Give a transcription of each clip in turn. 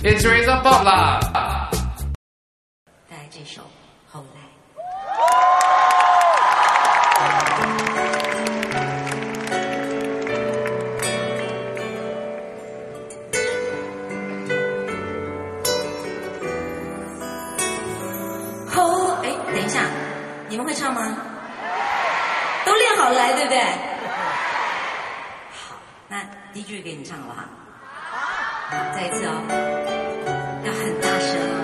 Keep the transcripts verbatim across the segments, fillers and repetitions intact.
It's Razor Pop 啦。 带来这首《后来》。后，哎，等一下，你们会唱吗？都练好了来，对不对？好，那第一句给你唱好不好？好，再一次哦，要很大声哦。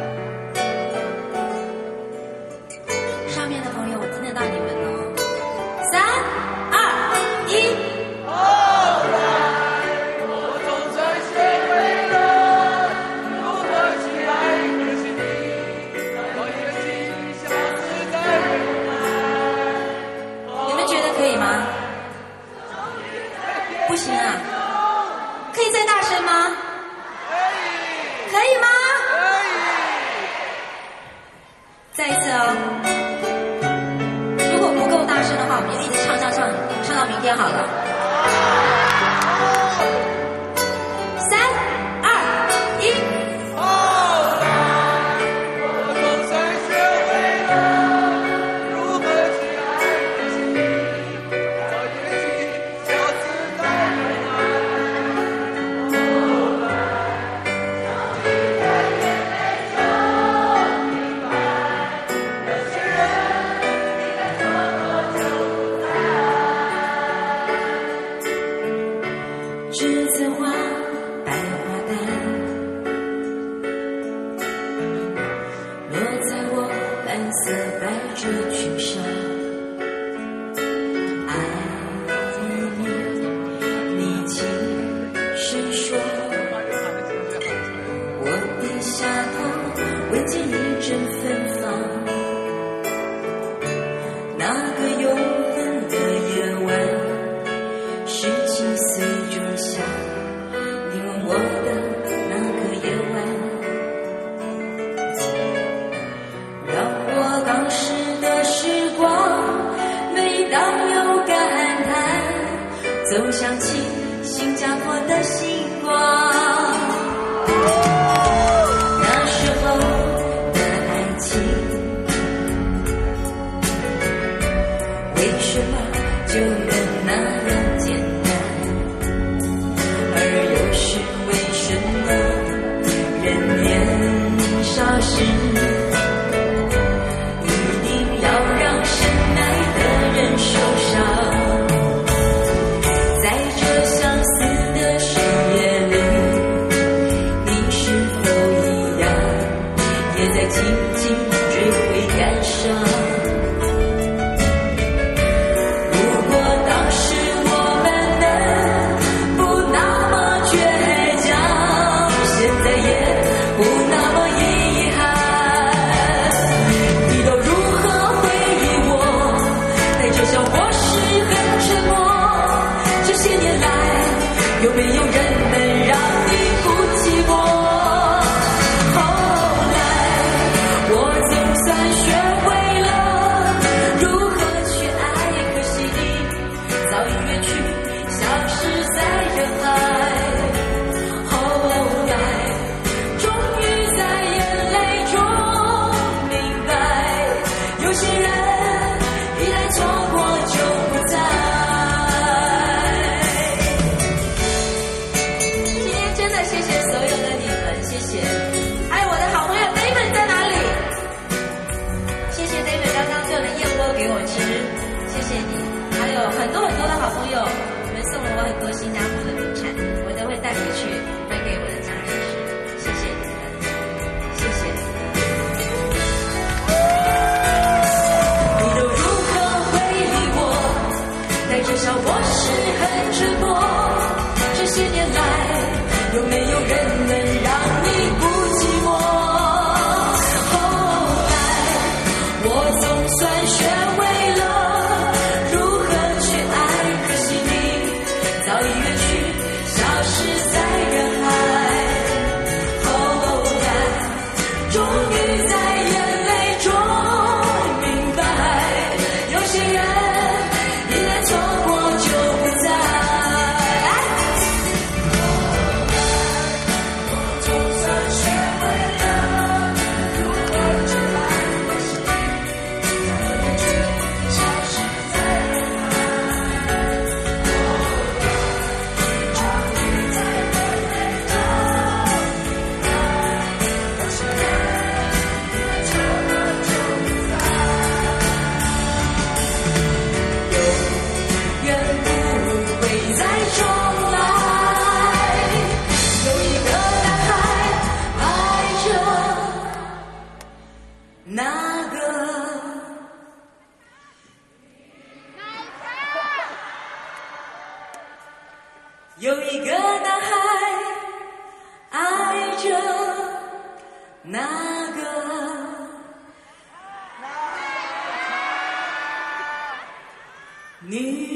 上面的朋友，我听得到你们哦。三、二、一。 后来，我总算学会了如何去爱，可是你让我眼睛消失在人海。 你们觉得可以吗？不行啊。可以再大声吗？ 可以， 可以吗？ 可以。 再一次哦。如果不够大声的话，我们就一直唱唱唱，唱到明天好了。三、二、一。 后来，我总算学会了如何去爱，可是你让我眼睛消失在人海。 栀子花，白花瓣，落在我蓝色百褶裙上。爱你，你轻声说，我低下头，未见一阵芬芳。那个永恒的夜晚。十七岁仲夏，你吻我的那个夜晚，让我当时的时光，每当有感叹，总想起新加坡的星光。那时候着那个女